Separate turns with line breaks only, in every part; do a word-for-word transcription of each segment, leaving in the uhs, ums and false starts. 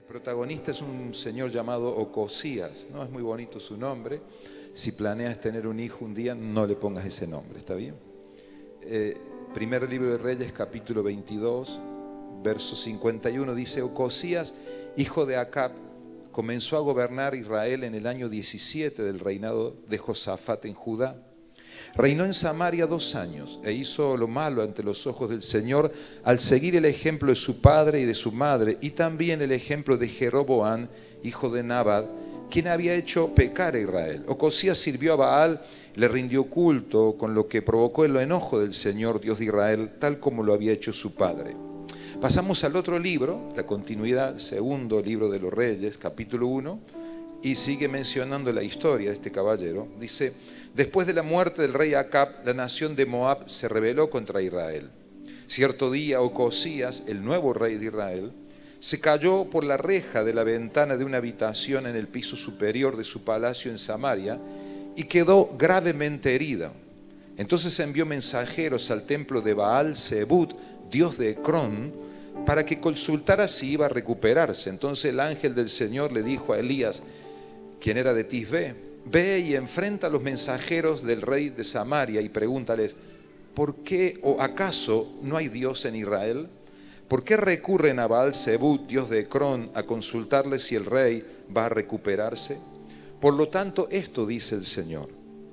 protagonista es un señor llamado Ocosías, ¿no? Es muy bonito su nombre. Si planeas tener un hijo un día, no le pongas ese nombre, ¿está bien? Eh, primer libro de Reyes, capítulo veintidós, verso cincuenta y uno, dice: Ocosías, hijo de Acab, comenzó a gobernar Israel en el año diecisiete del reinado de Josafat en Judá. Reinó en Samaria dos años e hizo lo malo ante los ojos del Señor al seguir el ejemplo de su padre y de su madre, y también el ejemplo de Jeroboam, hijo de Nabat, quien había hecho pecar a Israel. Ocosías sirvió a Baal, le rindió culto, con lo que provocó el enojo del Señor, Dios de Israel, tal como lo había hecho su padre. Pasamos al otro libro, la continuidad, segundo libro de los Reyes, capítulo uno, y sigue mencionando la historia de este caballero. Dice: después de la muerte del rey Acab, la nación de Moab se rebeló contra Israel. Cierto día, Ocosías, el nuevo rey de Israel, se cayó por la reja de la ventana de una habitación en el piso superior de su palacio en Samaria y quedó gravemente herido. Entonces envió mensajeros al templo de Baal Zebut, dios de Ecrón, para que consultara si iba a recuperarse. Entonces el ángel del Señor le dijo a Elías, quien era de Tisbé: ve y enfrenta a los mensajeros del rey de Samaria y pregúntales: ¿por qué o acaso no hay Dios en Israel? ¿Por qué recurren a Baal Zebut, dios de Ecrón, a consultarle si el rey va a recuperarse? Por lo tanto, esto dice el Señor: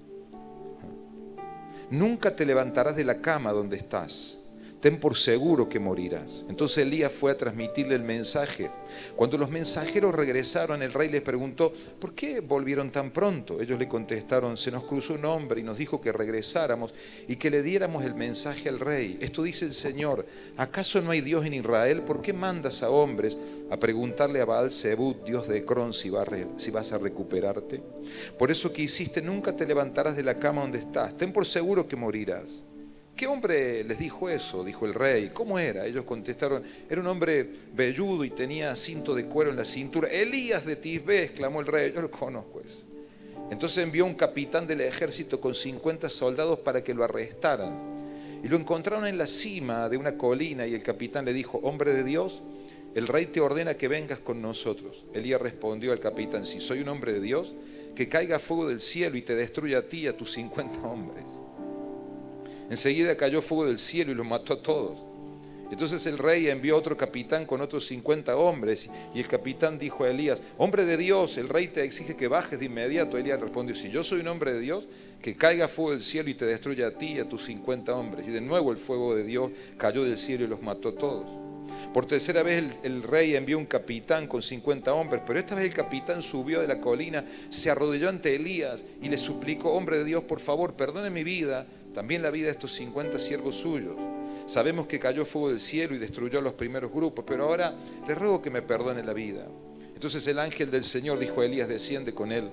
nunca te levantarás de la cama donde estás. Ten por seguro que morirás. Entonces Elías fue a transmitirle el mensaje. Cuando los mensajeros regresaron, el rey les preguntó: ¿por qué volvieron tan pronto? Ellos le contestaron: se nos cruzó un hombre y nos dijo que regresáramos y que le diéramos el mensaje al rey. Esto dice el Señor: ¿acaso no hay Dios en Israel? ¿Por qué mandas a hombres a preguntarle a Baal Zebut, dios de Ecrón, si, va re, si vas a recuperarte? Por eso que hiciste, nunca te levantarás de la cama donde estás. Ten por seguro que morirás. ¿Qué hombre les dijo eso?, dijo el rey. ¿Cómo era? Ellos contestaron: era un hombre velludo y tenía cinto de cuero en la cintura. Elías de Tisbé, exclamó el rey. Yo lo conozco eso. Entonces envió un capitán del ejército con cincuenta soldados para que lo arrestaran. Y lo encontraron en la cima de una colina y el capitán le dijo: hombre de Dios, el rey te ordena que vengas con nosotros. Elías respondió al capitán: si soy un hombre de Dios, que caiga fuego del cielo y te destruya a ti y a tus cincuenta hombres. Enseguida cayó fuego del cielo y los mató a todos. Entonces el rey envió otro capitán con otros cincuenta hombres, y el capitán dijo a Elías: hombre de Dios, el rey te exige que bajes de inmediato. Elías respondió: si yo soy un hombre de Dios, que caiga fuego del cielo y te destruya a ti y a tus cincuenta hombres. Y de nuevo el fuego de Dios cayó del cielo y los mató a todos. Por tercera vez el, el rey envió un capitán con cincuenta hombres, pero esta vez el capitán subió de la colina, se arrodilló ante Elías y le suplicó: hombre de Dios, por favor, perdone mi vida, también la vida de estos cincuenta siervos suyos. Sabemos que cayó fuego del cielo y destruyó a los primeros grupos, pero ahora le ruego que me perdone la vida. Entonces el ángel del Señor dijo a Elías: desciende con él,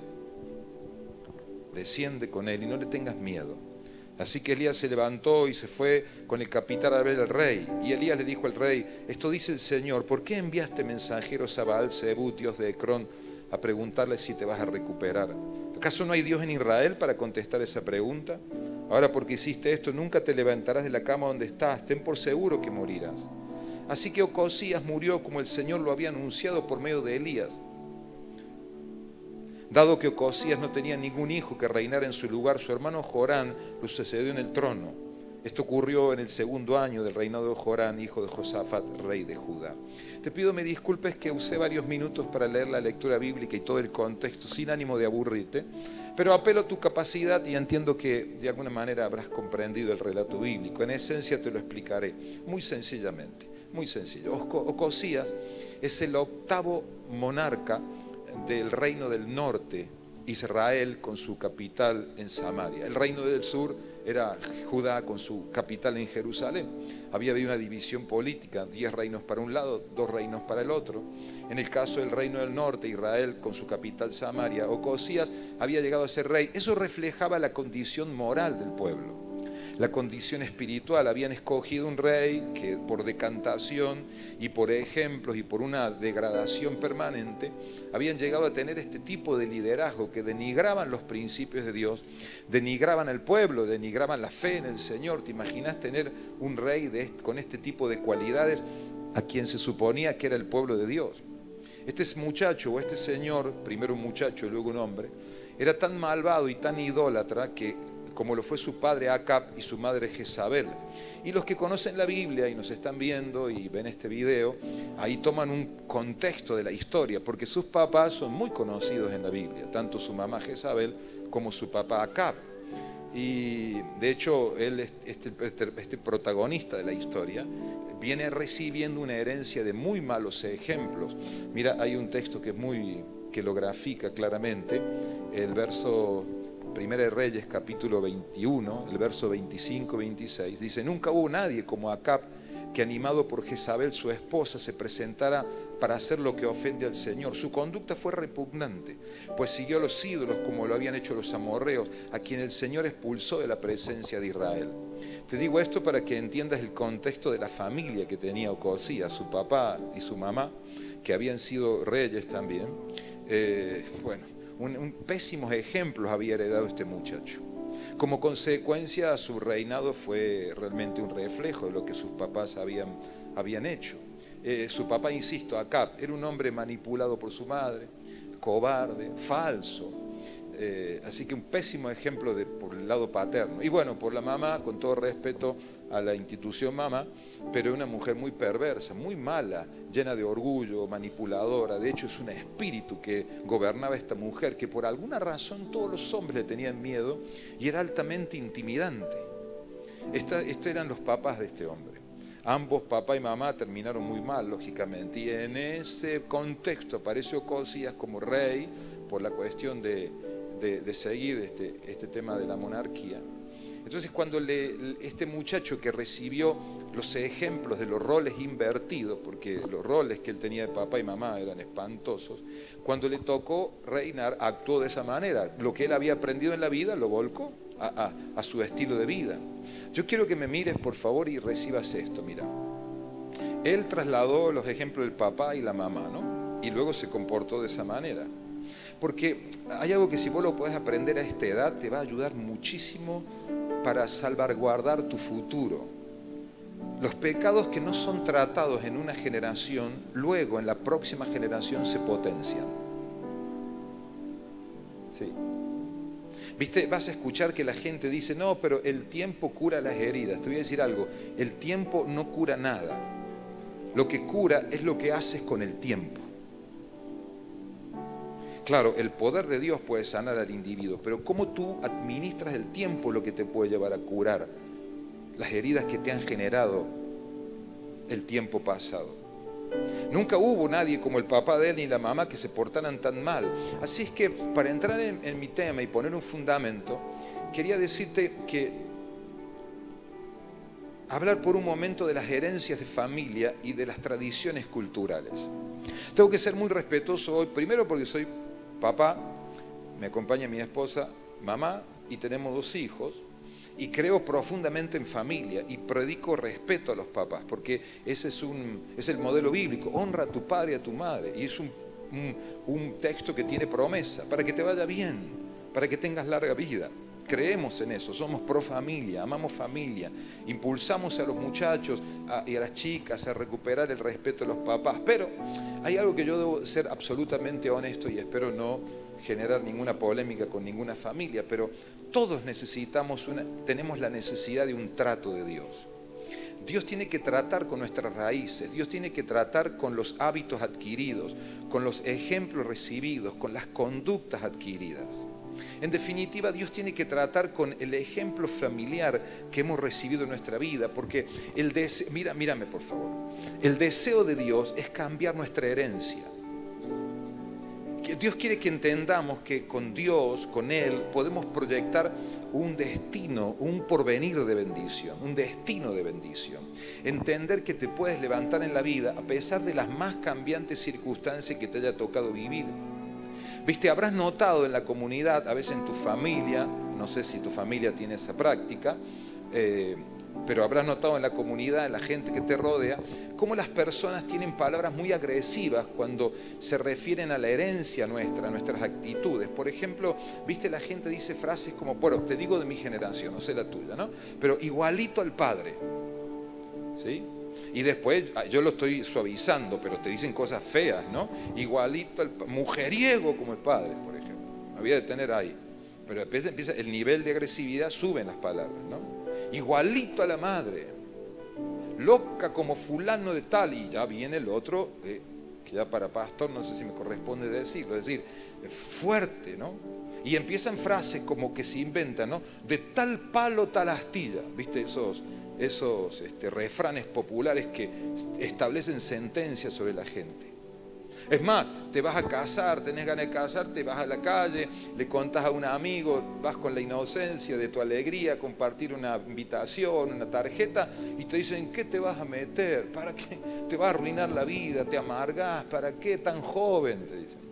desciende con él y no le tengas miedo. Así que Elías se levantó y se fue con el capitán a ver al rey. Y Elías le dijo al rey: esto dice el Señor: ¿por qué enviaste mensajeros a Baal Zebut, dios de Ecrón, a preguntarle si te vas a recuperar? ¿Acaso no hay Dios en Israel para contestar esa pregunta? Ahora, porque hiciste esto, nunca te levantarás de la cama donde estás. Ten por seguro que morirás. Así que Ocosías murió como el Señor lo había anunciado por medio de Elías. Dado que Ocosías no tenía ningún hijo que reinara en su lugar, su hermano Jorán lo sucedió en el trono. Esto ocurrió en el segundo año del reinado de Jorán, hijo de Josafat, rey de Judá. Te pido me disculpes que usé varios minutos para leer la lectura bíblica y todo el contexto, sin ánimo de aburrirte, pero apelo a tu capacidad y entiendo que de alguna manera habrás comprendido el relato bíblico. En esencia te lo explicaré muy sencillamente, muy sencillo. Ocosías es el octavo monarca del reino del norte, Israel, con su capital en Samaria. El reino del sur era Judá, con su capital en Jerusalén. Había habido una división política: diez reinos para un lado, dos reinos para el otro. En el caso del reino del norte, Israel con su capital Samaria, Ocosías había llegado a ser rey. Eso reflejaba la condición moral del pueblo, la condición espiritual. Habían escogido un rey que por decantación y por ejemplos y por una degradación permanente habían llegado a tener este tipo de liderazgo que denigraban los principios de Dios, denigraban al pueblo, denigraban la fe en el Señor. ¿Te imaginas tener un rey de este, con este tipo de cualidades a quien se suponía que era el pueblo de Dios? Este muchacho o este señor, primero un muchacho y luego un hombre, era tan malvado y tan idólatra que, como lo fue su padre Acab y su madre Jezabel. Y los que conocen la Biblia y nos están viendo y ven este video, ahí toman un contexto de la historia, porque sus papás son muy conocidos en la Biblia, tanto su mamá Jezabel como su papá Acab. Y de hecho, él, este, este, este protagonista de la historia, viene recibiendo una herencia de muy malos ejemplos. Mira, hay un texto que es muy, que lo grafica claramente, el verso Primera de Reyes, capítulo veintiuno, el verso veinticinco veintiséis, dice: nunca hubo nadie como Acab, que animado por Jezabel, su esposa, se presentara para hacer lo que ofende al Señor. Su conducta fue repugnante, pues siguió a los ídolos como lo habían hecho los amorreos, a quien el Señor expulsó de la presencia de Israel. Te digo esto para que entiendas el contexto de la familia que tenía Ocosías, su papá y su mamá, que habían sido reyes también. Eh, bueno, un, un pésimos ejemplos había heredado este muchacho. Como consecuencia, su reinado fue realmente un reflejo de lo que sus papás habían, habían hecho. Eh, su papá, insisto, Acab, era un hombre manipulado por su madre, cobarde, falso. Eh, así que un pésimo ejemplo de, por el lado paterno. Y bueno, por la mamá, con todo respeto a la institución mamá, pero una mujer muy perversa, muy mala, llena de orgullo, manipuladora. De hecho, es un espíritu que gobernaba esta mujer, que por alguna razón todos los hombres le tenían miedo y era altamente intimidante. Esta, estos eran los papás de este hombre. Ambos, papá y mamá, terminaron muy mal, lógicamente. Y en ese contexto apareció Ocosías como rey por la cuestión de, de, de seguir este, este tema de la monarquía. Entonces, cuando le, este muchacho que recibió los ejemplos de los roles invertidos, porque los roles que él tenía de papá y mamá eran espantosos, cuando le tocó reinar, actuó de esa manera. Lo que él había aprendido en la vida lo volcó a, a, a su estilo de vida. Yo quiero que me mires, por favor, y recibas esto. Mira, él trasladó los ejemplos del papá y la mamá, ¿no? Y luego se comportó de esa manera. Porque hay algo que si vos lo podés aprender a esta edad, te va a ayudar muchísimo para salvaguardar tu futuro. Los pecados que no son tratados en una generación, luego en la próxima generación se potencian. Sí. Viste, vas a escuchar que la gente dice: no, pero el tiempo cura las heridas. Te voy a decir algo, el tiempo no cura nada. Lo que cura es lo que haces con el tiempo. Claro, el poder de Dios puede sanar al individuo, pero cómo tú administras el tiempo es lo que te puede llevar a curar las heridas que te han generado el tiempo pasado. Nunca hubo nadie como el papá de él ni la mamá que se portaran tan mal. Así es que, para entrar en, en mi tema y poner un fundamento, quería decirte que hablar por un momento de las herencias de familia y de las tradiciones culturales. Tengo que ser muy respetuoso hoy, primero porque soy papá, me acompaña mi esposa, mamá, y tenemos dos hijos, y creo profundamente en familia y predico respeto a los papás, porque ese es, un, es el modelo bíblico. Honra a tu padre y a tu madre, y es un, un, un texto que tiene promesa para que te vaya bien, para que tengas larga vida. Creemos en eso, somos pro familia, amamos familia, impulsamos a los muchachos a, y a las chicas a recuperar el respeto de los papás. Pero hay algo que yo debo ser absolutamente honesto y espero no generar ninguna polémica con ninguna familia, pero todos necesitamos una, tenemos la necesidad de un trato de Dios. Dios tiene que tratar con nuestras raíces, Dios tiene que tratar con los hábitos adquiridos, con los ejemplos recibidos, con las conductas adquiridas. En definitiva, Dios tiene que tratar con el ejemplo familiar que hemos recibido en nuestra vida, porque el deseo, mira, mírame por favor, el deseo de Dios es cambiar nuestra herencia. Dios quiere que entendamos que con Dios, con Él, podemos proyectar un destino, un porvenir de bendición, un destino de bendición. Entender que te puedes levantar en la vida a pesar de las más cambiantes circunstancias que te haya tocado vivir. Viste, habrás notado en la comunidad, a veces en tu familia, no sé si tu familia tiene esa práctica, eh, pero habrás notado en la comunidad, en la gente que te rodea, cómo las personas tienen palabras muy agresivas cuando se refieren a la herencia nuestra, a nuestras actitudes. Por ejemplo, viste, la gente dice frases como, bueno, te digo de mi generación, no sé la tuya, ¿no? Pero igualito al padre, ¿sí? Y después, yo lo estoy suavizando, pero te dicen cosas feas, ¿no? Igualito al mujeriego como el padre, por ejemplo. Me voy a detener ahí. Pero después empieza el nivel de agresividad, suben las palabras, ¿no? Igualito a la madre. Loca como fulano de tal. Y ya viene el otro, eh, que ya para pastor no sé si me corresponde decirlo, es decir, fuerte, ¿no? Y empiezan frases como que se inventan, ¿no? De tal palo, tal astilla. ¿Viste esos, esos este, refranes populares que establecen sentencias sobre la gente? Es más, te vas a casar, tenés ganas de casarte, vas a la calle, le contás a un amigo, vas con la inocencia de tu alegría, compartir una invitación, una tarjeta, y te dicen, ¿qué te vas a meter? ¿Para qué? Te va a arruinar la vida, te amargás, ¿para qué tan joven? Te dicen.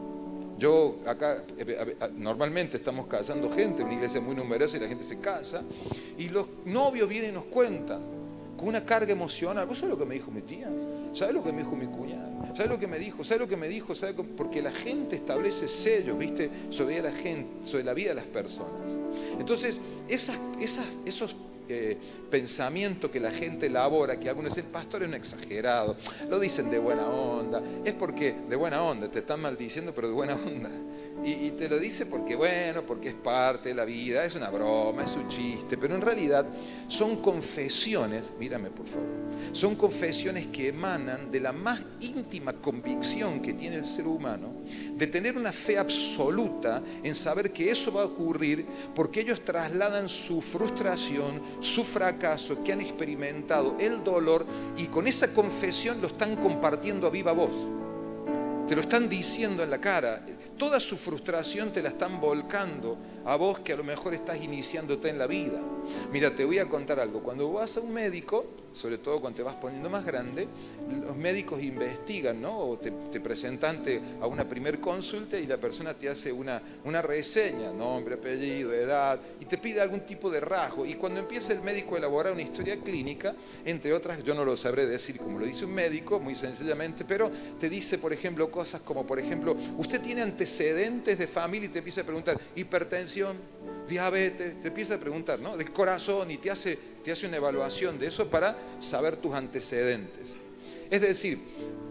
Yo acá, normalmente estamos casando gente, una iglesia muy numerosa y la gente se casa, y los novios vienen y nos cuentan, con una carga emocional. ¿Vos sabés lo que me dijo mi tía? ¿Sabés lo que me dijo mi cuñada? ¿Sabes lo que me dijo? ¿Sabes lo que me dijo? ¿Sabe? Porque la gente establece sellos, ¿viste? Sobre la gente, sobre la vida de las personas. Entonces, esas, esas, esos eh, pensamientos que la gente elabora, que algunos dicen, pastor es un exagerado, lo dicen de buena onda, es porque de buena onda, te están maldiciendo, pero de buena onda. Y, y te lo dice porque, bueno, porque es parte de la vida, es una broma, es un chiste, pero en realidad son confesiones, mírame por favor, son confesiones que emanan de la más íntima convicción que tiene el ser humano, de tener una fe absoluta en saber que eso va a ocurrir, porque ellos trasladan su frustración, su fracaso que han experimentado, el dolor, y con esa confesión lo están compartiendo a viva voz. Te lo están diciendo en la cara. Toda su frustración te la están volcando a vos que a lo mejor estás iniciándote en la vida. Mira, te voy a contar algo. Cuando vas a un médico, sobre todo cuando te vas poniendo más grande, los médicos investigan, ¿no? O te, te presentan ante a una primer consulta y la persona te hace una, una reseña, nombre, apellido, edad, y te pide algún tipo de rasgo. Y cuando empieza el médico a elaborar una historia clínica, entre otras, yo no lo sabré decir como lo dice un médico, muy sencillamente, pero te dice, por ejemplo, cosas como, por ejemplo, usted tiene antecedentes de familia, y te empieza a preguntar, hipertensión, diabetes, te empieza a preguntar, ¿no? Del corazón, y te hace, te hace una evaluación de eso para saber tus antecedentes. Es decir,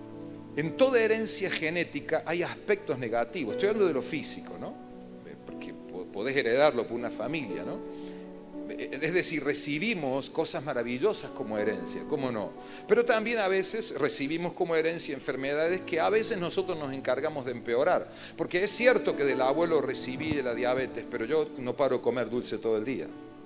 en toda herencia genética hay aspectos negativos. Estoy hablando de lo físico, ¿no? Porque podés heredarlo por una familia, ¿no? Es decir, recibimos cosas maravillosas como herencia, ¿cómo no? Pero también a veces recibimos como herencia enfermedades que a veces nosotros nos encargamos de empeorar. Porque es cierto que del abuelo recibí la diabetes, pero yo no paro de comer dulce todo el día.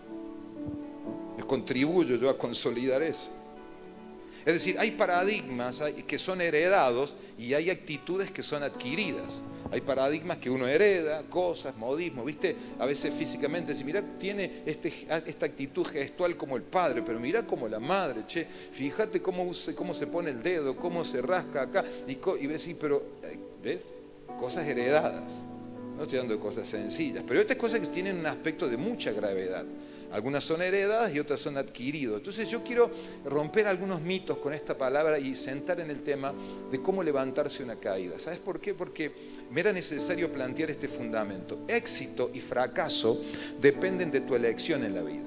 Contribuyo yo a consolidar eso. Es decir, hay paradigmas que son heredados y hay actitudes que son adquiridas. Hay paradigmas que uno hereda, cosas, modismo, ¿viste? A veces físicamente, si mira, tiene este, esta actitud gestual como el padre, pero mira como la madre, che, fíjate cómo se, cómo se pone el dedo, cómo se rasca acá, y, y ves, sí, pero, ¿ves? Cosas heredadas. No estoy hablando de cosas sencillas, pero estas cosas que tienen un aspecto de mucha gravedad. Algunas son heredadas y otras son adquiridas. Entonces yo quiero romper algunos mitos con esta palabra y sentar en el tema de cómo levantarse una caída. ¿Sabes por qué? Porque me era necesario plantear este fundamento. Éxito y fracaso dependen de tu elección en la vida.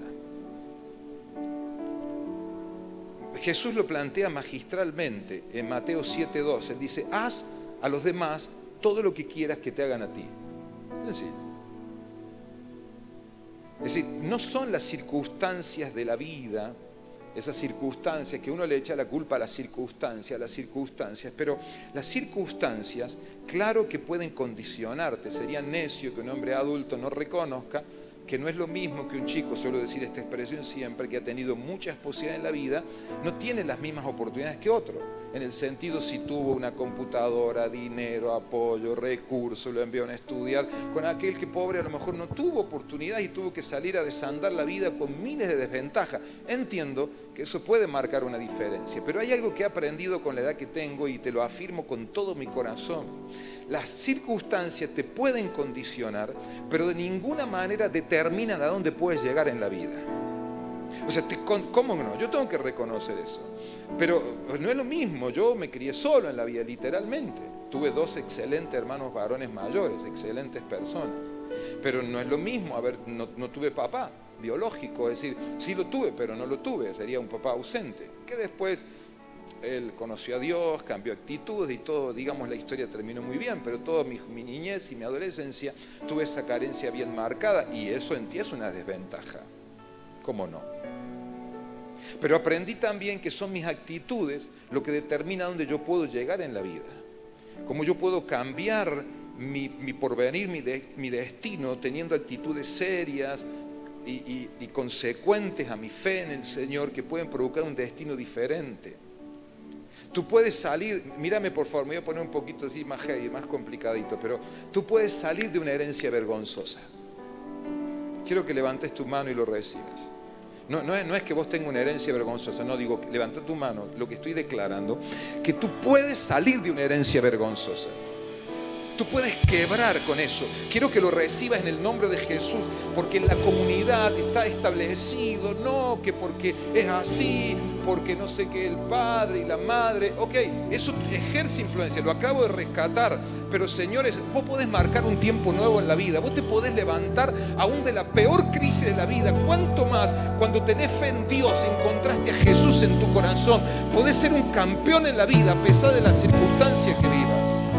Jesús lo plantea magistralmente en Mateo siete dos. Él dice, haz a los demás todo lo que quieras que te hagan a ti. Es decir, Es decir, no son las circunstancias de la vida, esas circunstancias que uno le echa la culpa a las circunstancias, a las circunstancias, pero las circunstancias, claro que pueden condicionarte. Sería necio que un hombre adulto no reconozca que no es lo mismo que un chico, suelo decir esta expresión siempre, que ha tenido muchas posibilidades en la vida, no tiene las mismas oportunidades que otro. En el sentido, si tuvo una computadora, dinero, apoyo, recursos, lo enviaron a estudiar, con aquel que pobre a lo mejor no tuvo oportunidad y tuvo que salir a desandar la vida con miles de desventajas. Entiendo que eso puede marcar una diferencia, pero hay algo que he aprendido con la edad que tengo y te lo afirmo con todo mi corazón. Las circunstancias te pueden condicionar, pero de ninguna manera determinan a dónde puedes llegar en la vida. O sea, te, ¿cómo no? Yo tengo que reconocer eso. Pero no es lo mismo, yo me crié solo en la vida, literalmente. Tuve dos excelentes hermanos varones mayores, excelentes personas. Pero no es lo mismo, a ver, no, no tuve papá. biológico, es decir, sí lo tuve, pero no lo tuve, sería un papá ausente, que después él conoció a Dios, cambió actitudes y todo, digamos, la historia terminó muy bien, pero toda mi, mi niñez y mi adolescencia tuve esa carencia bien marcada y eso en ti es una desventaja, ¿cómo no? Pero aprendí también que son mis actitudes lo que determina dónde yo puedo llegar en la vida, cómo yo puedo cambiar mi, mi porvenir, mi, de, mi destino, teniendo actitudes serias y, y, y consecuentes a mi fe en el Señor que pueden provocar un destino diferente. Tú puedes salir, mírame por favor, me voy a poner un poquito así más heavy, más complicadito, pero tú puedes salir de una herencia vergonzosa. Quiero que levantes tu mano y lo recibas. No, no, es, no es que vos tengas una herencia vergonzosa, no, digo, levanta tu mano, lo que estoy declarando, que tú puedes salir de una herencia vergonzosa. Tú puedes quebrar con eso. Quiero que lo recibas en el nombre de Jesús, porque en la comunidad está establecido, no que porque es así, porque no sé qué, el padre y la madre, ok, eso ejerce influencia, lo acabo de rescatar, pero señores, vos podés marcar un tiempo nuevo en la vida, vos te podés levantar aún de la peor crisis de la vida, cuánto más cuando tenés fe en Dios, encontraste a Jesús en tu corazón, podés ser un campeón en la vida a pesar de las circunstancias que vivas.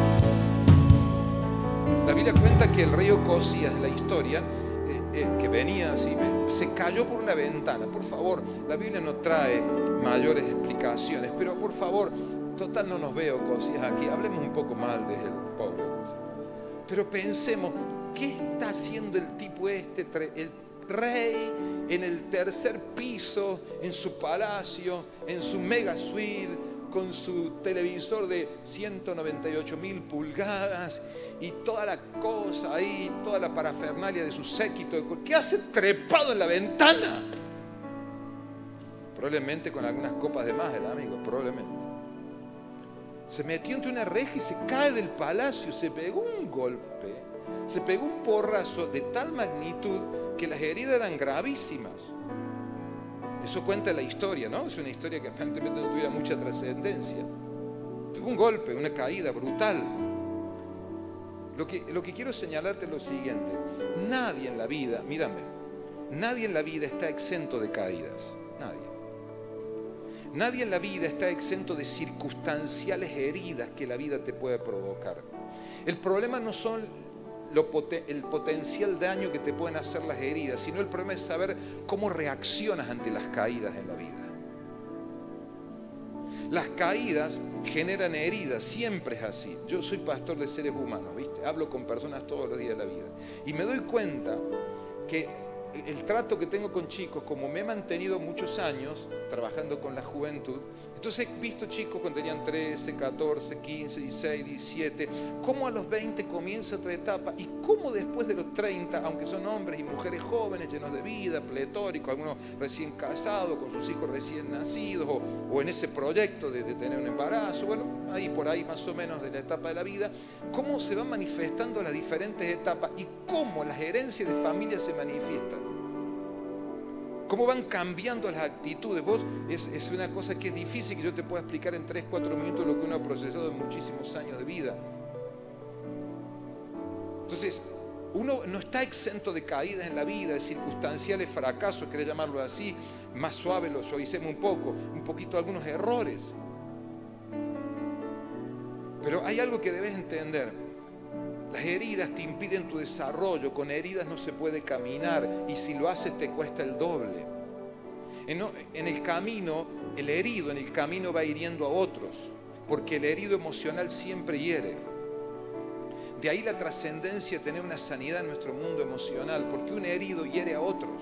La Biblia cuenta que el rey Ocosías de la historia, eh, eh, que venía así, me, se cayó por una ventana. Por favor, la Biblia no trae mayores explicaciones, pero por favor, total no nos ve Ocosías aquí, hablemos un poco mal de él, pobre. Pero pensemos, ¿qué está haciendo el tipo este, el rey, en el tercer piso, en su palacio, en su mega suite, con su televisor de ciento noventa y ocho mil pulgadas y toda la cosa ahí, toda la parafernalia de su séquito? ¿Qué hace trepado en la ventana? Probablemente con algunas copas de más, el amigo, probablemente. Se metió entre una reja y se cae del palacio, se pegó un golpe, se pegó un porrazo de tal magnitud que las heridas eran gravísimas. Eso cuenta la historia, ¿no? Es una historia que aparentemente no tuviera mucha trascendencia. Tuvo un golpe, una caída brutal. Lo que, lo que quiero señalarte es lo siguiente. Nadie en la vida, mírame, nadie en la vida está exento de caídas. Nadie. Nadie en la vida está exento de circunstanciales heridas que la vida te puede provocar. El problema no son Lo poten- el potencial daño que te pueden hacer las heridas, sino el problema es saber cómo reaccionas ante las caídas en la vida. Las caídas generan heridas, siempre es así. Yo soy pastor de seres humanos, ¿viste? Hablo con personas todos los días de la vida y me doy cuenta que el trato que tengo con chicos, como me he mantenido muchos años trabajando con la juventud, entonces he visto chicos cuando tenían trece, catorce, quince, dieciséis, diecisiete, cómo a los veinte comienza otra etapa y cómo después de los treinta, aunque son hombres y mujeres jóvenes, llenos de vida, pletóricos, algunos recién casados, con sus hijos recién nacidos o, o en ese proyecto de, de tener un embarazo, bueno, ahí por ahí más o menos de la etapa de la vida, cómo se van manifestando las diferentes etapas y cómo las herencias de familia se manifiestan. Cómo van cambiando las actitudes. Vos, es, es una cosa que es difícil que yo te pueda explicar en tres, cuatro minutos lo que uno ha procesado en muchísimos años de vida. Entonces, uno no está exento de caídas en la vida, de circunstanciales fracasos, querés llamarlo así, más suave, lo suavicemos un poco, un poquito algunos errores. Pero hay algo que debes entender. Las heridas te impiden tu desarrollo, con heridas no se puede caminar y si lo haces te cuesta el doble. En, en el camino, el herido en el camino va hiriendo a otros, porque el herido emocional siempre hiere. De ahí la trascendencia de tener una sanidad en nuestro mundo emocional, porque un herido hiere a otros.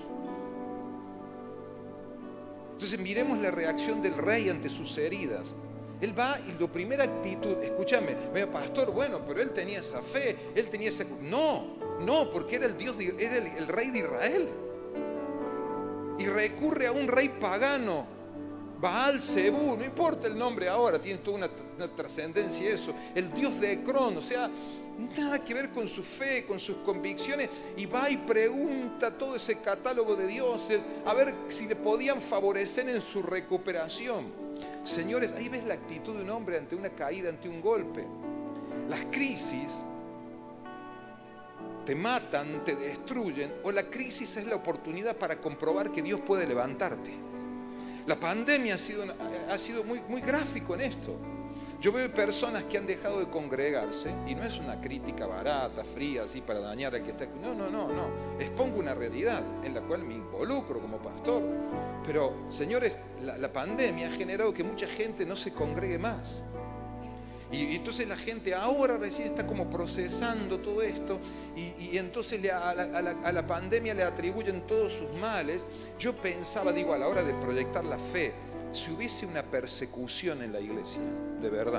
Entonces miremos la reacción del rey ante sus heridas. Él va y la primera actitud, escúchame, pastor, bueno, pero él tenía esa fe, él tenía esa... No, no, porque era el Dios, de, era el, el rey de Israel. Y recurre a un rey pagano, Baal Zebú, no importa el nombre ahora, tiene toda una, una trascendencia eso, el Dios de Ecrón, o sea, nada que ver con su fe, con sus convicciones, y va y pregunta todo ese catálogo de dioses, a ver si le podían favorecer en su recuperación. Señores, ahí ves la actitud de un hombre ante una caída, ante un golpe. Las crisis te matan, te destruyen, o la crisis es la oportunidad para comprobar que Dios puede levantarte. La pandemia ha sido, ha sido muy, muy gráfico en esto. Yo veo personas que han dejado de congregarse, y no es una crítica barata, fría, así para dañar al que está. No, no, no, no. Expongo una realidad en la cual me involucro como pastor. Pero, señores, la, la pandemia ha generado que mucha gente no se congregue más. Y, y entonces la gente ahora recién está como procesando todo esto, y, y entonces le, a, la, a, la, a la pandemia le atribuyen todos sus males. Yo pensaba, digo, a la hora de proyectar la fe, si hubiese una persecución en la iglesia, de verdad,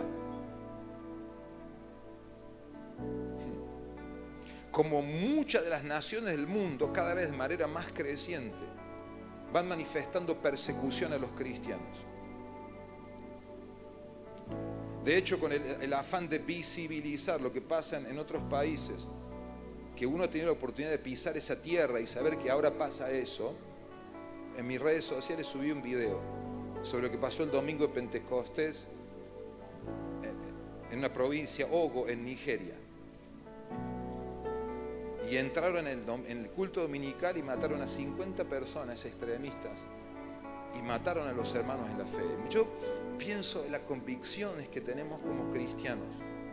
como muchas de las naciones del mundo, cada vez de manera más creciente, van manifestando persecución a los cristianos. De hecho, con el, el afán de visibilizar lo que pasa en, en otros países, que uno ha tenido la oportunidad de pisar esa tierra y saber que ahora pasa eso, en mis redes sociales subí un video sobre lo que pasó el domingo de Pentecostés en una provincia, Ogo, en Nigeria. Y entraron en el, en el culto dominical y mataron a cincuenta personas extremistas y mataron a los hermanos en la fe. Yo pienso en las convicciones que tenemos como cristianos.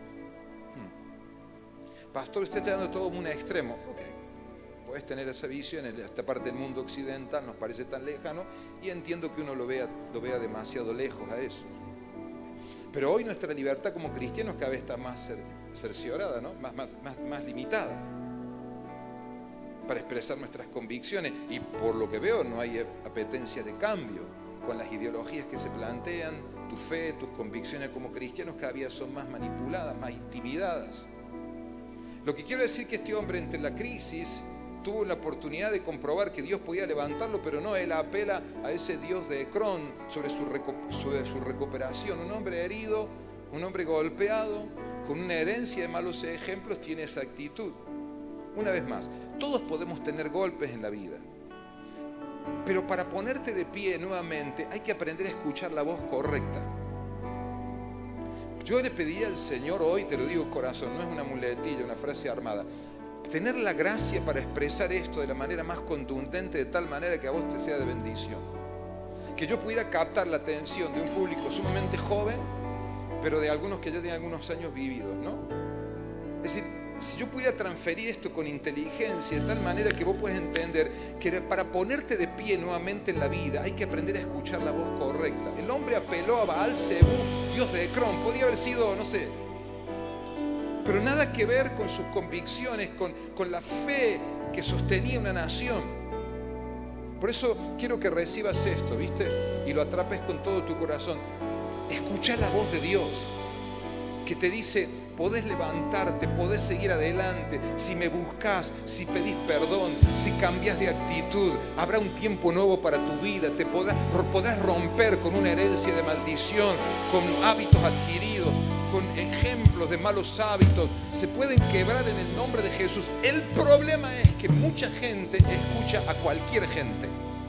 Hmm. Pastor, usted está dando todo un extremo. Ok, puedes tener esa visión en esta parte del mundo occidental, nos parece tan lejano, y entiendo que uno lo vea, lo vea demasiado lejos a eso. Pero hoy nuestra libertad como cristianos cada vez está más cerciorada, ¿no? más, más, más, más limitada para expresar nuestras convicciones, y por lo que veo no hay apetencia de cambio con las ideologías que se plantean. Tu fe, tus convicciones como cristianos cada día son más manipuladas, más intimidadas. Lo que quiero decir es que este hombre, entre la crisis, tuvo la oportunidad de comprobar que Dios podía levantarlo, pero no, él apela a ese Dios de Ecrón sobre su, sobre su recuperación. Un hombre herido, un hombre golpeado, con una herencia de malos ejemplos, tiene esa actitud. Una vez más, todos podemos tener golpes en la vida, pero para ponerte de pie nuevamente hay que aprender a escuchar la voz correcta. Yo le pedí al Señor hoy, te lo digo corazón, no es una muletilla, una frase armada, tener la gracia para expresar esto de la manera más contundente, de tal manera que a vos te sea de bendición, que yo pudiera captar la atención de un público sumamente joven, pero de algunos que ya tienen algunos años vividos, ¿no? Es decir, si yo pudiera transferir esto con inteligencia, de tal manera que vos puedas entender que para ponerte de pie nuevamente en la vida hay que aprender a escuchar la voz correcta. El hombre apeló a Baal Zebú, dios de Ecrón, podría haber sido, no sé, pero nada que ver con sus convicciones, con, con la fe que sostenía una nación. Por eso quiero que recibas esto, ¿viste? Y lo atrapes con todo tu corazón. Escucha la voz de Dios, que te dice: podés levantarte, podés seguir adelante. Si me buscas, si pedís perdón, si cambias de actitud, habrá un tiempo nuevo para tu vida. Te podrás, podrás romper con una herencia de maldición, con hábitos adquiridos, con ejemplos de malos hábitos. Se pueden quebrar en el nombre de Jesús. El problema es que mucha gente escucha a cualquier gente.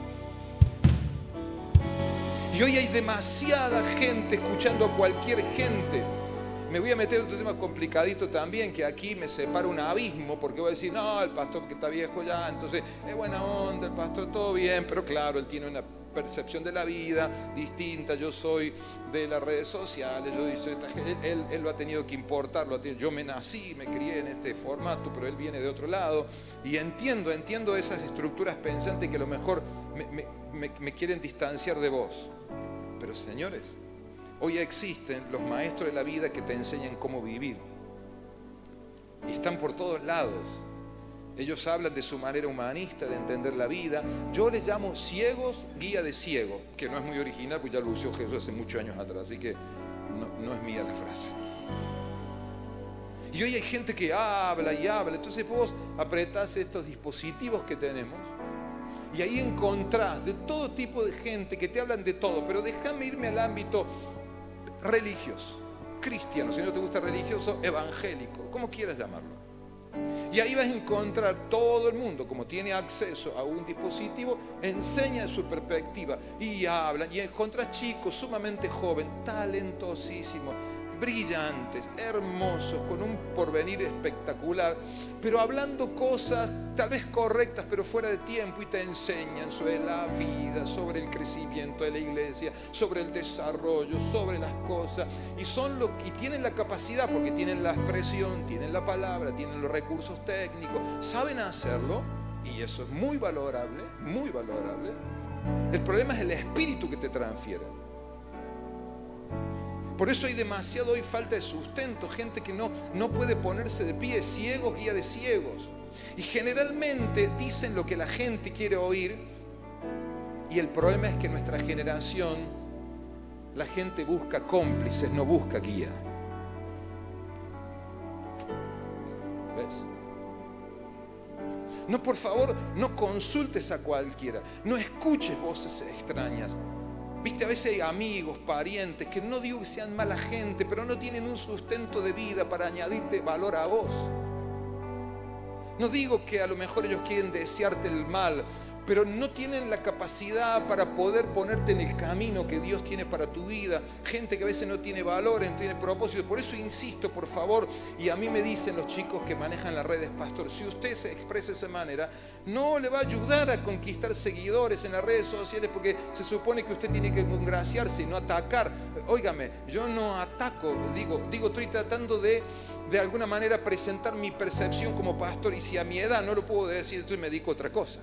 Y hoy hay demasiada gente escuchando a cualquier gente. Me voy a meter en otro tema complicadito también, que aquí me separa un abismo, porque voy a decir, no, el pastor que está viejo ya, entonces es buena onda, el pastor todo bien, pero claro, él tiene una percepción de la vida distinta. Yo soy de las redes sociales, yo dice, él, él, él lo ha tenido que importar, lo ha tenido, yo me nací, me crié en este formato, pero él viene de otro lado, y entiendo, entiendo esas estructuras pensantes que a lo mejor me, me, me, me quieren distanciar de vos. Pero señores, hoy existen los maestros de la vida que te enseñan cómo vivir. Y están por todos lados. Ellos hablan de su manera humanista de entender la vida. Yo les llamo ciegos, guía de ciego, que no es muy original, pues ya lo usó Jesús hace muchos años atrás, así que no, no es mía la frase. Y hoy hay gente que habla y habla. Entonces vos apretás estos dispositivos que tenemos y ahí encontrás de todo tipo de gente que te hablan de todo. Pero déjame irme al ámbito religioso, cristiano, si no te gusta religioso, evangélico, como quieras llamarlo. Y ahí vas a encontrar todo el mundo, como tiene acceso a un dispositivo, enseña su perspectiva y hablan. Y encontrás chicos sumamente jóvenes, talentosísimos, brillantes, hermosos, con un porvenir espectacular, pero hablando cosas tal vez correctas, pero fuera de tiempo, y te enseñan sobre la vida, sobre el crecimiento de la iglesia, sobre el desarrollo, sobre las cosas, y, son lo, y tienen la capacidad, porque tienen la expresión, tienen la palabra, tienen los recursos técnicos, saben hacerlo, y eso es muy valorable, muy valorable. El problema es el espíritu que te transfiere. Por eso hay demasiado hoy falta de sustento, gente que no, no puede ponerse de pie, ciegos, guía de ciegos. Y generalmente dicen lo que la gente quiere oír, y el problema es que en nuestra generación la gente busca cómplices, no busca guía. ¿Ves? No, por favor, no consultes a cualquiera, no escuches voces extrañas. Viste, a veces hay amigos, parientes, que no digo que sean mala gente, pero no tienen un sustento de vida para añadirte valor a vos. No digo que a lo mejor ellos quieren desearte el mal, pero no tienen la capacidad para poder ponerte en el camino que Dios tiene para tu vida. Gente que a veces no tiene valores, no tiene propósito. Por eso insisto, por favor, y a mí me dicen los chicos que manejan las redes, pastor, si usted se expresa de esa manera, no le va a ayudar a conquistar seguidores en las redes sociales, porque se supone que usted tiene que congraciarse y no atacar. Óigame, yo no ataco, digo, digo, estoy tratando de de alguna manera presentar mi percepción como pastor, y si a mi edad no lo puedo decir, entonces me dedico a otra cosa.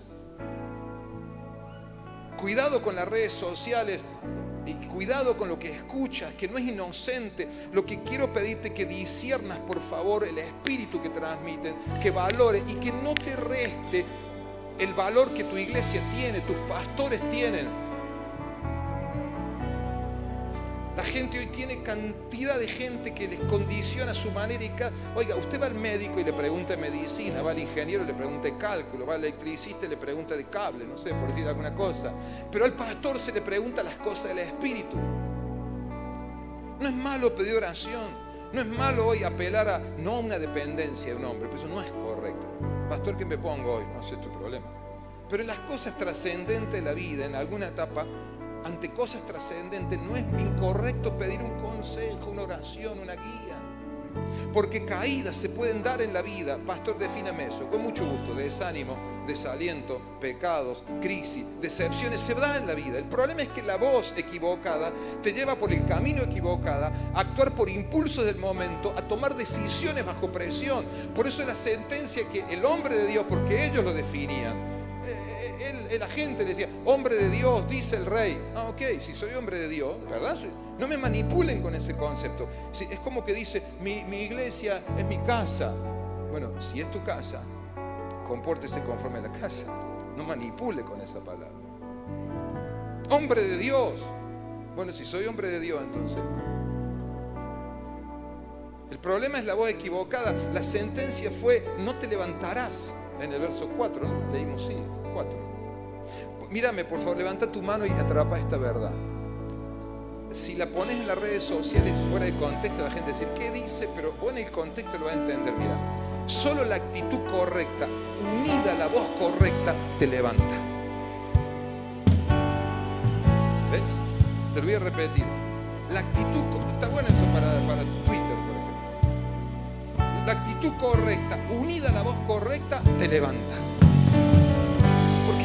Cuidado con las redes sociales y cuidado con lo que escuchas, que no es inocente. Lo que quiero pedirte es que disciernas, por favor, el espíritu que transmiten, que valores y que no te reste el valor que tu iglesia tiene, tus pastores tienen. La gente hoy tiene cantidad de gente que les condiciona su manera y cada... Oiga, usted va al médico y le pregunta de medicina, va al ingeniero y le pregunta de cálculo, va al electricista y le pregunta de cable, no sé, por decir alguna cosa. Pero al pastor se le pregunta las cosas del espíritu. No es malo pedir oración, no es malo hoy apelar a, no a una dependencia de un hombre, pero eso no es correcto. Pastor, ¿qué me pongo hoy? No sé, es tu problema. Pero en las cosas trascendentes de la vida, en alguna etapa, ante cosas trascendentes, no es incorrecto pedir un consejo, una oración, una guía. Porque caídas se pueden dar en la vida. Pastor, defíname eso. Con mucho gusto. Desánimo, desaliento, pecados, crisis, decepciones se da en la vida. El problema es que la voz equivocada te lleva por el camino equivocado, a actuar por impulsos del momento, a tomar decisiones bajo presión. Por eso es la sentencia que el hombre de Dios, porque ellos lo definían, Él, el agente decía, hombre de Dios, dice el rey. Ah, ok, si soy hombre de Dios, ¿verdad? No me manipulen con ese concepto. Es como que dice, mi, mi iglesia es mi casa. Bueno, si es tu casa, compórtese conforme a la casa. No manipule con esa palabra. Hombre de Dios. Bueno, si soy hombre de Dios, entonces. El problema es la voz equivocada. La sentencia fue, no te levantarás. En el verso cuatro, ¿no? Leímos, sí, cuatro. Mírame, por favor, levanta tu mano y atrapa esta verdad. Si la pones en las redes sociales fuera de contexto, la gente va a decir, ¿qué dice? Pero vos en el contexto lo va a entender. Mira, solo la actitud correcta, unida a la voz correcta, te levanta. ¿Ves? Te lo voy a repetir. La actitud, está bueno eso para, para Twitter, por ejemplo. La actitud correcta, unida a la voz correcta, te levanta. Porque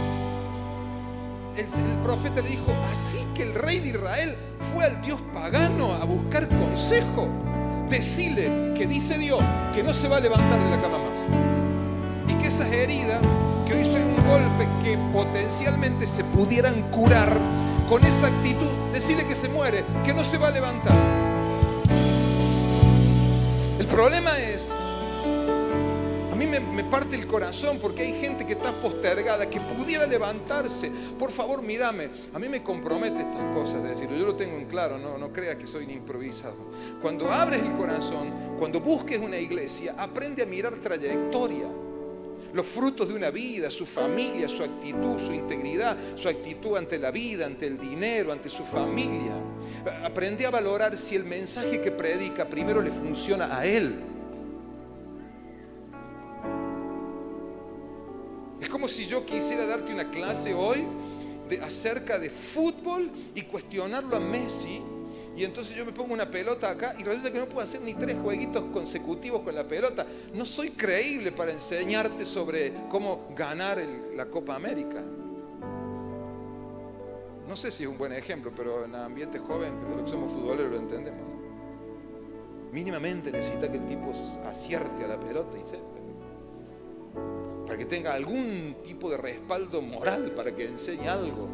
el, el profeta le dijo, así que el rey de Israel fue al Dios pagano a buscar consejo. Decile que dice Dios que no se va a levantar de la cama más. Y que esas heridas, que hoy soy un golpe que potencialmente se pudieran curar, con esa actitud, decirle que se muere, que no se va a levantar. El problema es, a mí me, me parte el corazón porque hay gente que está postergada, que pudiera levantarse. Por favor, mírame, a mí me compromete estas cosas de decirlo, yo lo tengo en claro, no, no creas que soy un improvisado. Cuando abres el corazón, cuando busques una iglesia, aprende a mirar trayectoria. Los frutos de una vida, su familia, su actitud, su integridad, su actitud ante la vida, ante el dinero, ante su familia. Aprende a valorar si el mensaje que predica primero le funciona a él. Es como si yo quisiera darte una clase hoy de, acerca de fútbol y cuestionarlo a Messi Y entonces yo me pongo una pelota acá y resulta que no puedo hacer ni tres jueguitos consecutivos con la pelota. No soy creíble para enseñarte sobre cómo ganar el, la Copa América. No sé si es un buen ejemplo, pero en ambiente joven, los que somos futboleros lo entendemos, ¿no? Mínimamente necesita que el tipo acierte a la pelota y sepa, para que tenga algún tipo de respaldo moral, para que enseñe algo.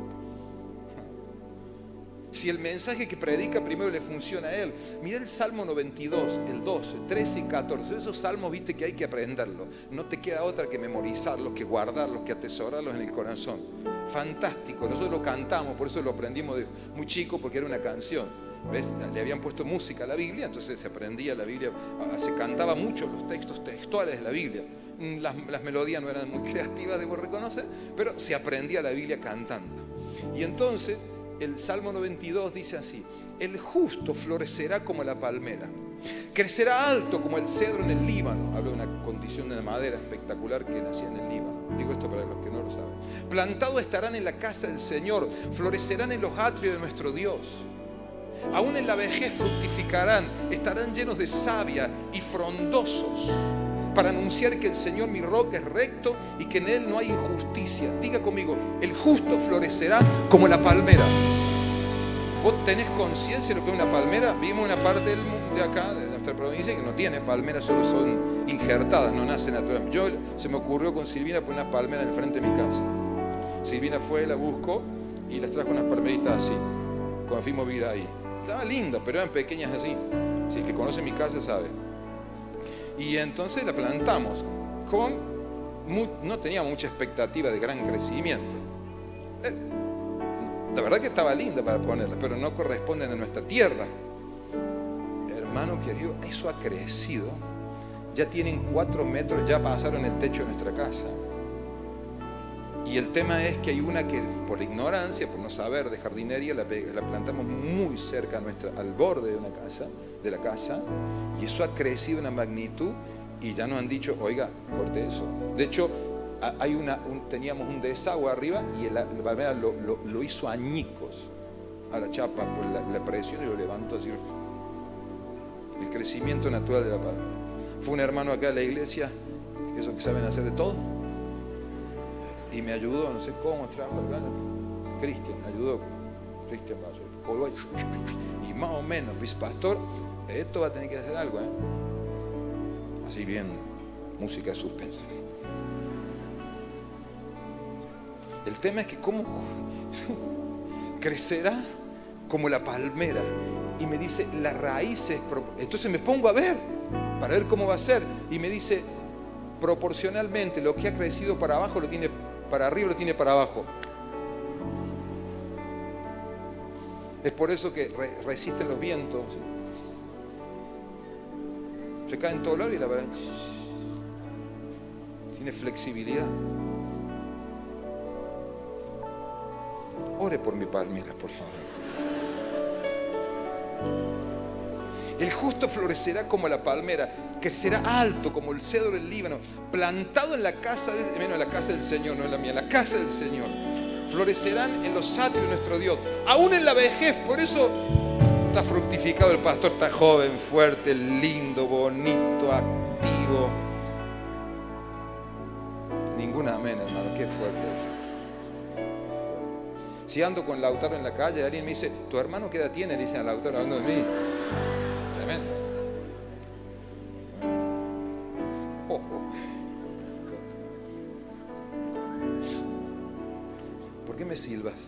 Si el mensaje que predica primero le funciona a él. Mira el Salmo noventa y dos, el doce, trece y catorce. Esos salmos, viste, que hay que aprenderlos. No te queda otra que memorizarlos, que guardarlos, que atesorarlos en el corazón. Fantástico. Nosotros lo cantamos, por eso lo aprendimos de muy chico, porque era una canción. ¿Ves? Le habían puesto música a la Biblia, entonces se aprendía la Biblia. Se cantaba mucho los textos textuales de la Biblia. Las, las melodías no eran muy creativas, debo reconocer, pero se aprendía la Biblia cantando. Y entonces el Salmo noventa y dos dice así: el justo florecerá como la palmera, crecerá alto como el cedro en el Líbano. Habla de una condición de madera espectacular que nacía en el Líbano. Digo esto para los que no lo saben. Plantado estarán en la casa del Señor, florecerán en los atrios de nuestro Dios. Aún en la vejez fructificarán, estarán llenos de savia y frondosos, para anunciar que el Señor mi roca es recto y que en Él no hay injusticia. Diga conmigo: el justo florecerá como la palmera. ¿Vos tenés conciencia de lo que es una palmera? Vimos una parte del mundo de acá, de nuestra provincia, que no tiene palmeras, solo son injertadas, no nacen naturalmente. Yo, se me ocurrió con Silvina poner una palmera en el frente de mi casa. Silvina fue, la buscó y las trajo unas palmeritas así, cuando fuimos a vivir ahí. Estaban lindas, pero eran pequeñas así. Si el que conoce mi casa sabe. Y entonces la plantamos con, no teníamos mucha expectativa de gran crecimiento. Eh, la verdad que estaba linda para ponerla, pero no corresponden a nuestra tierra. Hermano querido, eso ha crecido. Ya tienen cuatro metros, ya pasaron el techo de nuestra casa. Y el tema es que hay una que por ignorancia, por no saber de jardinería, la, la plantamos muy cerca a nuestra, al borde de una casa, de la casa, y eso ha crecido en una magnitud y ya nos han dicho: oiga, corte eso. De hecho, hay una, un, teníamos un desagüe arriba y la, la palmera lo, lo, lo hizo añicos a la chapa por la, la presión y lo levantó así. El crecimiento natural de la palmera. Fue un hermano acá de la iglesia, esos que saben hacer de todo, y me ayudó, no sé cómo trabajar acá. Cristian me ayudó. Cristian pasó. Y más o menos, pues, pastor, esto va a tener que hacer algo, ¿eh? Así bien, música de suspenso. El tema es que cómo crecerá como la palmera. Y me dice, las raíces. Entonces me pongo a ver, para ver cómo va a ser. Y me dice, proporcionalmente, lo que ha crecido para abajo lo tiene para arriba, lo tiene para abajo. Es por eso que re resisten los vientos. Se cae en todo lado y la verdad tiene flexibilidad. Ore por mi palmera, por favor. El justo florecerá como la palmera, crecerá alto como el cedro del Líbano, plantado en la casa del, menos en la casa del Señor, no en la mía, en la casa del Señor. Florecerán en los atrios de nuestro Dios, aún en la vejez. Por eso está fructificado el pastor, está joven, fuerte, lindo, bonito, activo. Ninguna amén, hermano, qué fuerte es. Si ando con Lautaro en la calle, alguien me dice, ¿tu hermano qué edad tiene? Le dicen a Lautaro, hablando de mí. Tremendo. Oh, oh. ¿Por qué me silbas?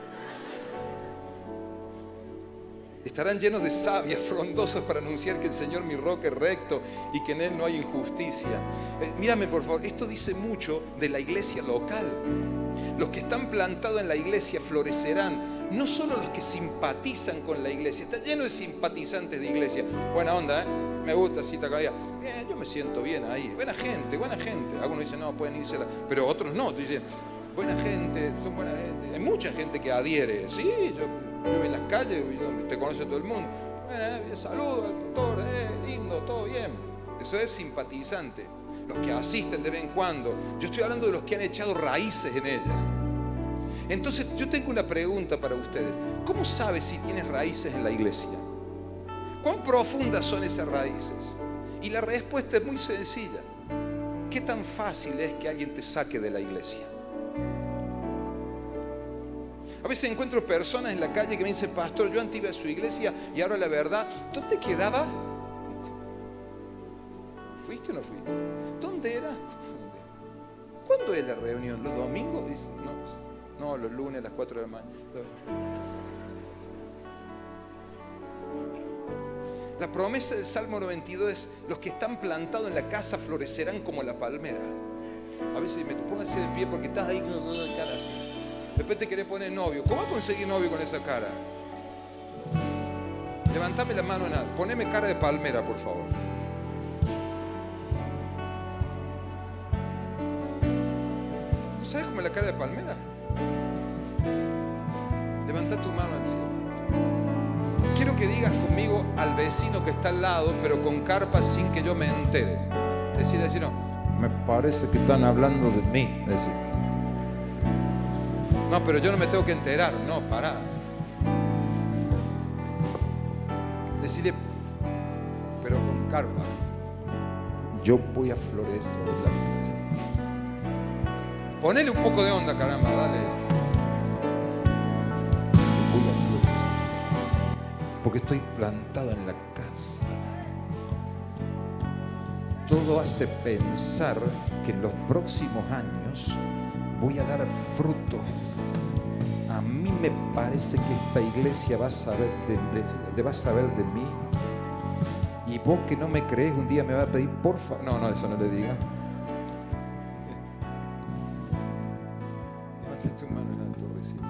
Estarán llenos de savia, frondosos para anunciar que el Señor mi roca es recto y que en Él no hay injusticia. Eh, mírame por favor, esto dice mucho de la iglesia local. Los que están plantados en la iglesia florecerán, no solo los que simpatizan con la iglesia. Está lleno de simpatizantes de iglesia. Buena onda, ¿eh? Me gusta, cita cada día. Bien, yo me siento bien ahí. Buena gente, buena gente. Algunos dicen, no, pueden irse, la... pero otros no. Tú dices, buena gente, son buena gente. Hay mucha gente que adhiere. Sí, yo, yo en las calles, yo, te conoce todo el mundo. Bueno, eh, saludo al pastor, eh, lindo, todo bien. Eso es simpatizante. Los que asisten de vez en cuando. Yo estoy hablando de los que han echado raíces en ella. Entonces yo tengo una pregunta para ustedes. ¿Cómo sabes si tienes raíces en la iglesia? ¿Cuán profundas son esas raíces? Y la respuesta es muy sencilla. ¿Qué tan fácil es que alguien te saque de la iglesia? A veces encuentro personas en la calle que me dicen: pastor, yo antes iba a su iglesia y ahora la verdad, ¿dónde quedaba? ¿Fuiste o no fuiste? ¿Dónde era? ¿Cuándo es la reunión? ¿Los domingos? No, no, los lunes a las cuatro de la mañana. La promesa del Salmo noventa y dos es: los que están plantados en la casa florecerán como la palmera. A veces me pongo así de pie porque estás ahí con la cara así. Después te querés poner novio. ¿Cómo vas a conseguir novio con esa cara? Levantame la mano en alto. Poneme cara de palmera, por favor. ¿No sabes cómo es la cara de palmera? Levanta tu mano al cielo. Quiero que digas conmigo al vecino que está al lado, pero con carpa sin que yo me entere. Decir, decir, no, me parece que están hablando de mí. Decir, no, pero yo no me tengo que enterar. No, pará. Decirle, pero con carpa, yo voy a florecer la iglesia. Ponele un poco de onda, caramba, dale. Yo voy a florecer, porque estoy plantado en la casa. Todo hace pensar que en los próximos años voy a dar frutos. A mí me parece que esta iglesia va a saber de, de, va a saber de mí. Y vos que no me crees, un día me va a pedir, por favor. No, no, eso no le diga. Levanta tu mano en alto, recibe.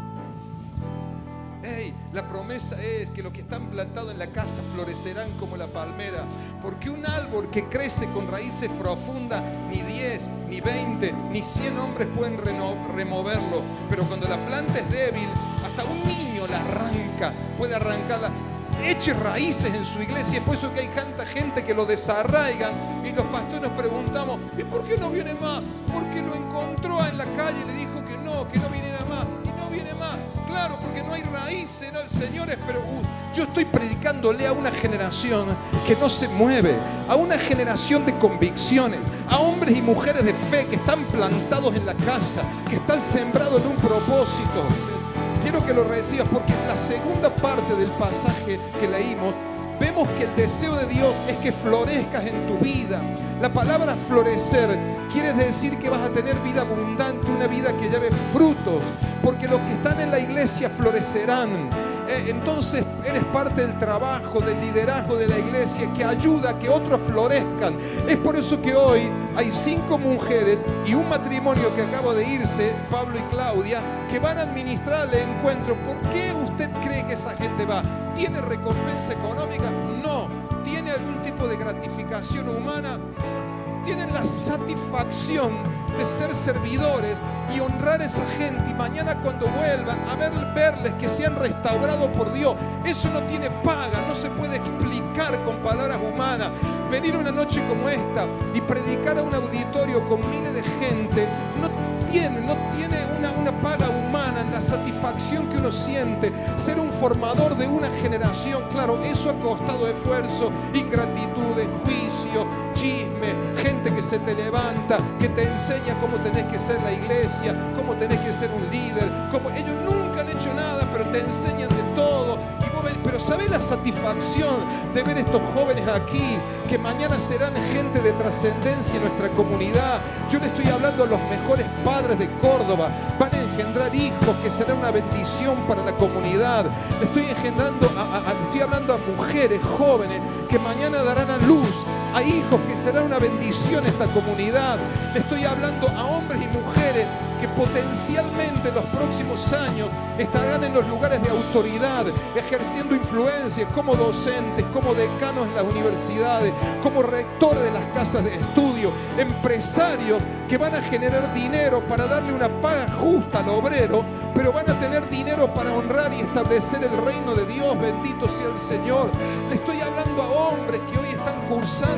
Hey, la promesa es que los que están plantados en la casa florecerán como la palmera, porque un árbol que crece con raíces profundas, ni diez, ni veinte, ni cien hombres pueden removerlo, pero cuando la planta es débil, hasta un niño la arranca, puede arrancarla. Eche raíces en su iglesia. Es por eso que hay tanta gente que lo desarraigan y los pastores nos preguntamos: ¿y por qué no viene más? Porque lo encontró en la calle y le dijo que no, que no viniera más, y no viene más. Claro, porque no hay raíces, ¿no? Señores, pero uh, yo estoy predicándole a una generación que no se mueve, a una generación de convicciones, a hombres y mujeres de fe que están plantados en la casa, que están sembrados en un propósito. Quiero que lo recibas, porque en la segunda parte del pasaje que leímos vemos que el deseo de Dios es que florezcas en tu vida. La palabra florecer quiere decir que vas a tener vida abundante, una vida que lleve frutos, porque los que están en la iglesia florecerán. Eh, entonces eres parte del trabajo, del liderazgo de la iglesia que ayuda a que otros florezcan. Es por eso que hoy hay cinco mujeres y un matrimonio que acaba de irse, Pablo y Claudia, que van a administrar el encuentro. ¿Por qué usted cree que esa gente va? ¿Tiene recompensa económica? No. ¿Tiene algún tipo de gratificación humana? Tienen la satisfacción de ser servidores y honrar a esa gente, y mañana cuando vuelvan a ver, verles que se han restaurado por Dios. Eso no tiene paga, no se puede explicar con palabras humanas. Venir una noche como esta y predicar a un auditorio con miles de gente no tiene, no tiene una, una paga humana en la satisfacción que uno siente. Ser un formador de una generación, claro, eso ha costado esfuerzo, ingratitudes, juicio, chisme, gente que se te levanta, que te enseña cómo tenés que ser la iglesia, cómo tenés que ser un líder, cómo ellos nunca han hecho nada, pero te enseñan de todo. Y vos ves, pero ¿sabés la satisfacción de ver estos jóvenes aquí, que mañana serán gente de trascendencia en nuestra comunidad? Yo le estoy hablando a los mejores padres de Córdoba, van a engendrar hijos que serán una bendición para la comunidad. Le estoy engendrando, a, a, a, le estoy hablando a mujeres jóvenes que mañana darán a luz a hijos que serán una bendición a esta comunidad. Le estoy hablando a hombres y mujeres que potencialmente en los próximos años estarán en los lugares de autoridad, ejerciendo influencia como docentes, como decanos en las universidades, como rectores de las casas de estudio, empresarios que van a generar dinero para darle una paga justa al obrero, pero van a tener dinero para honrar y establecer el reino de Dios. Bendito sea el Señor. Le estoy hablando a hombres que hoy están cursando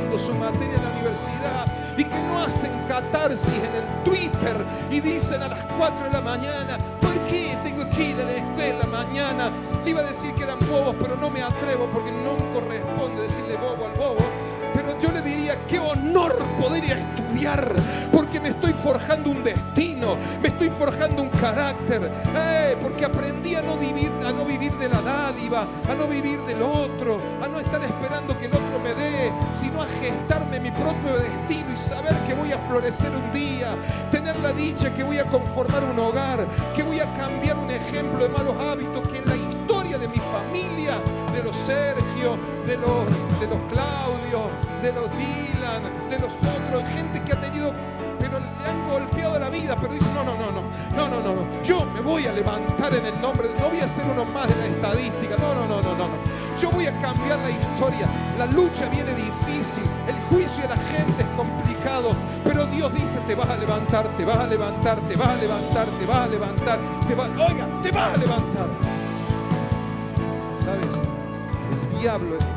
estudiando su materia en la universidad y que no hacen catarsis en el Twitter y dicen a las cuatro de la mañana: ¿por qué tengo que ir a la escuela mañana? Le iba a decir que eran bobos, pero no me atrevo porque no corresponde decirle bobo al bobo. Pero yo le diría: qué honor poder ir a estudiar, porque me estoy forjando un destino, me estoy forjando un carácter, eh, porque aprendí a no vivir, a no vivir de la dádiva, a no vivir del otro, a no estar esperando que el otro me dé, sino a gestarme mi propio destino y saber que voy a florecer un día, tener la dicha que voy a conformar un hogar, que voy a cambiar un ejemplo de malos hábitos que en la historia de mi familia, de los Sergio, de los, de los Claudio, de los Dylan, de los otros, gente que ha tenido, pero le han golpeado la vida, pero dice: no, no, no, no, no, no, no, no, yo me voy a levantar en el nombre, de, no voy a ser uno más de la estadística, no, no, no, no, no, no, yo voy a cambiar la historia. La lucha viene difícil, el juicio de la gente es complicado, pero Dios dice: te vas a levantar, te vas a levantar, te vas a levantar, te vas a levantar, te vas, oiga, te vas a levantar. ¿Sabes? El diablo es...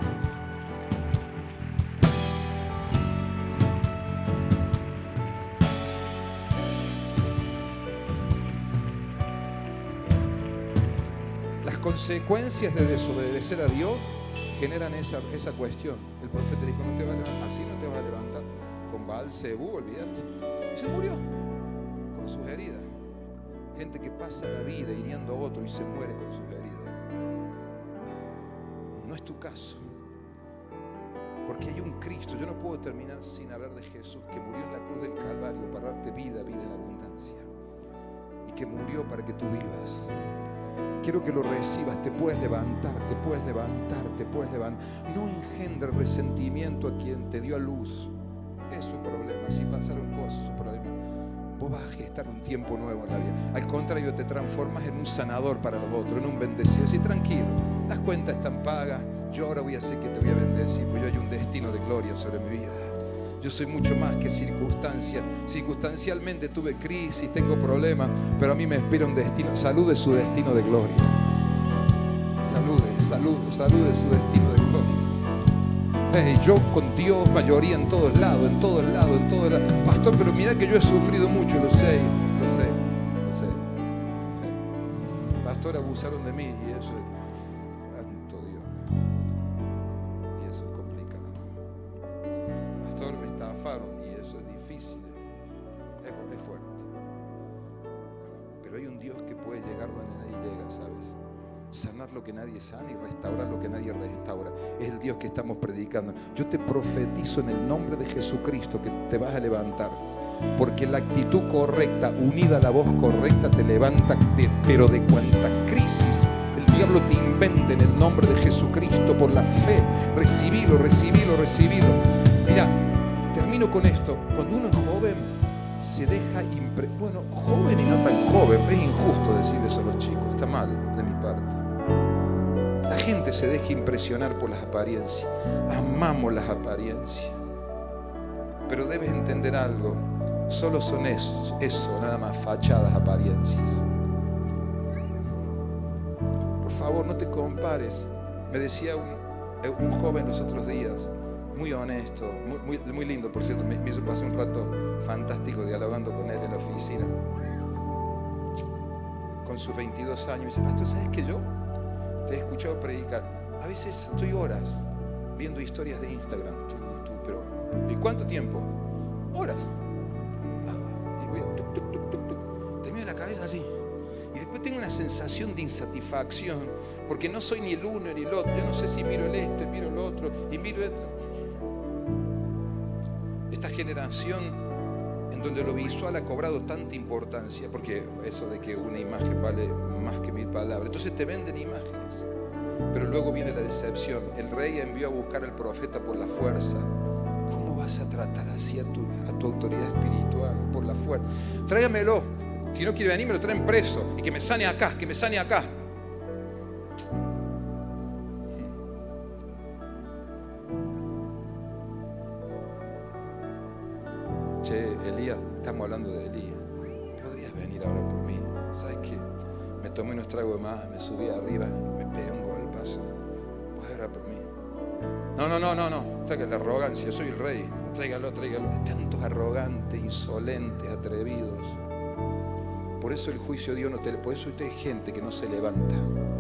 Las consecuencias de desobedecer a Dios generan esa, esa cuestión. El profeta dijo: no te vas a levantar, así no te vas a levantar. Con Baal Zebú, olvídate. Y se murió con sus heridas. Gente que pasa la vida hiriendo a otro y se muere con sus heridas. No es tu caso, porque hay un Cristo. Yo no puedo terminar sin hablar de Jesús, que murió en la cruz del Calvario para darte vida, vida en abundancia, y que murió para que tú vivas. Quiero que lo recibas. Te puedes levantar, te puedes levantar, te puedes levantar. No engendres resentimiento a quien te dio a luz. Es su problema. Si pasaron cosas, su problema. Vos vas a gestar un tiempo nuevo en la vida. Al contrario, te transformas en un sanador para los otros, en un bendecido. Sí, tranquilo, las cuentas están pagas. Yo ahora voy a hacer que te voy a bendecir, porque yo hay un destino de gloria sobre mi vida. Yo soy mucho más que circunstancia. Circunstancialmente tuve crisis, tengo problemas, pero a mí me espera un destino. Salude su destino de gloria. Salude, salude, salude su destino de gloria. Hey, yo con Dios mayoría en todos lados, en todos lados, en todos lados. Pastor, pero mira que yo he sufrido mucho, lo sé, lo sé, lo sé. Pastor, abusaron de mí y eso es santo Dios. Y eso es complicado. Pastor, me estafaron y eso es difícil. Es, es fuerte. Pero hay un Dios que puede llegar donde nadie llega, ¿sabes? Sanar lo que nadie sana y restaurar lo que nadie restaura. Es el Dios que estamos predicando. Yo te profetizo en el nombre de Jesucristo que te vas a levantar, porque la actitud correcta unida a la voz correcta te levanta de, pero de cuanta crisis el diablo te invente, en el nombre de Jesucristo, por la fe. Recibilo, recibilo, recibilo. Mira, termino con esto. Cuando uno es joven se deja impre... bueno, joven y no tan joven, es injusto decir eso a los chicos, está mal de mi parte. La gente se deja impresionar por las apariencias. Amamos las apariencias, pero debes entender algo: solo son eso, eso nada más, fachadas, apariencias. Por favor, no te compares. Me decía un, un joven los otros días, muy honesto, muy, muy, muy lindo, por cierto. Me, me hizo pasar un rato fantástico dialogando con él en la oficina, con sus veintidós años. Y dice: pastor, ¿sabes que yo te he escuchado predicar? A veces estoy horas viendo historias de Instagram. Tú, tú, pero, ¿y cuánto tiempo? Horas. Ah, y voy a, tuc, tuc, tuc, tuc, tuc. Termino la cabeza así. Y después tengo una sensación de insatisfacción, porque no soy ni el uno ni el otro. Yo no sé si miro el este, miro el otro y miro el otro. Esta generación en donde lo visual ha cobrado tanta importancia, porque eso de que una imagen vale más que mil palabras, entonces te venden imágenes, pero luego viene la decepción. El rey envió a buscar al profeta por la fuerza. ¿Cómo vas a tratar así a tu, a tu autoridad espiritual? Por la fuerza. Tráigamelo. Si no quiere venir, me lo traen preso y que me sane acá, que me sane acá. Che, Elías, estamos hablando de Elías. ¿Podrías venir a orar por mí? ¿Sabes qué? Me tomé unos tragos de más, me subí arriba, me pegué un golpazo. ¿Puedes orar por mí? No, no, no, no, no. Traiga la arrogancia, soy el rey. Tráigalo, tráigalo. Tantos arrogantes, insolentes, atrevidos. Por eso el juicio de Dios no te... Por eso usted es gente que no se levanta.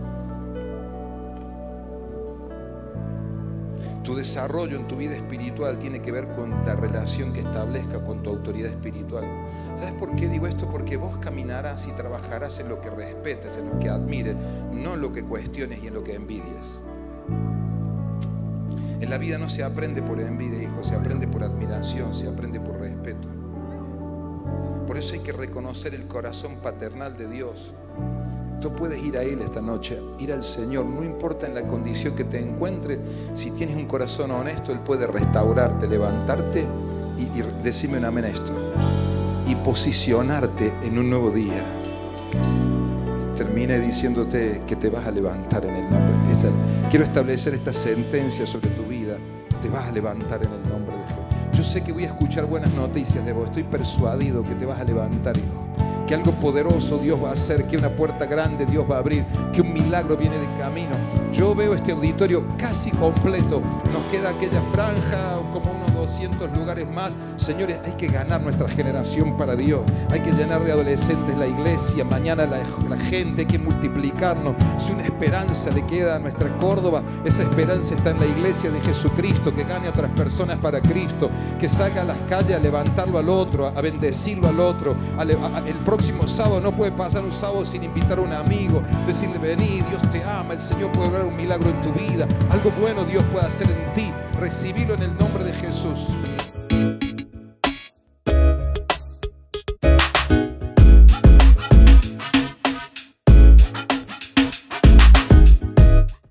Tu desarrollo en tu vida espiritual tiene que ver con la relación que establezca con tu autoridad espiritual. ¿Sabes por qué digo esto? Porque vos caminarás y trabajarás en lo que respetes, en lo que admires, no en lo que cuestiones y en lo que envidies. En la vida no se aprende por envidia, hijo, se aprende por admiración, se aprende por respeto. Por eso hay que reconocer el corazón paternal de Dios. Tú puedes ir a Él esta noche, ir al Señor, no importa en la condición que te encuentres. Si tienes un corazón honesto, Él puede restaurarte, levantarte y, y decirme un amén a esto, y posicionarte en un nuevo día. Termine diciéndote que te vas a levantar en el nombre de Jesús. Quiero establecer esta sentencia sobre tu vida: te vas a levantar en el nombre de Jesús. Yo sé que voy a escuchar buenas noticias de vos, estoy persuadido que te vas a levantar, hijo. Que algo poderoso Dios va a hacer, que una puerta grande Dios va a abrir, que un milagro viene de camino. Yo veo este auditorio casi completo, nos queda aquella franja, como unos doscientos lugares más. Señores, hay que ganar nuestra generación para Dios, hay que llenar de adolescentes la iglesia, mañana la, la gente, hay que multiplicarnos. Si una esperanza le queda a nuestra Córdoba, esa esperanza está en la iglesia de Jesucristo, que gane a otras personas para Cristo, que salga a las calles a levantarlo al otro, a bendecirlo al otro. A, a, el próximo sábado no puede pasar un sábado sin invitar a un amigo, decirle: vení, Dios te ama, el Señor puede lograr un milagro en tu vida, algo bueno Dios puede hacer en ti. Recibilo en el nombre de Jesús.